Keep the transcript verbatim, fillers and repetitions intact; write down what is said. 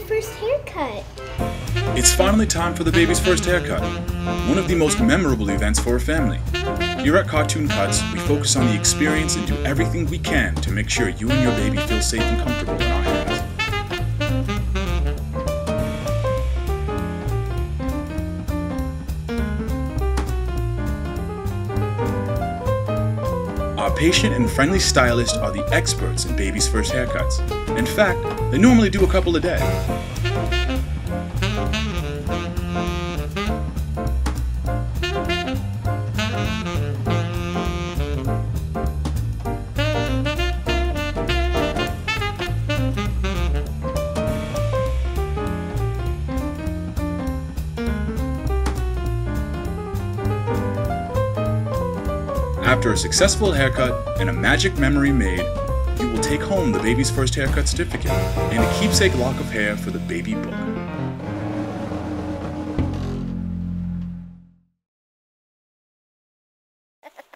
first haircut. It's finally time for the baby's first haircut, one of the most memorable events for a family. Here at Cartoon Cuts, we focus on the experience and do everything we can to make sure you and your baby feel safe and comfortable in our hands. Our patient and friendly stylists are the experts in baby's first haircuts. In fact, they normally do a couple a day. After a successful haircut and a magic memory made, you will take home the baby's first haircut certificate and a keepsake lock of hair for the baby book.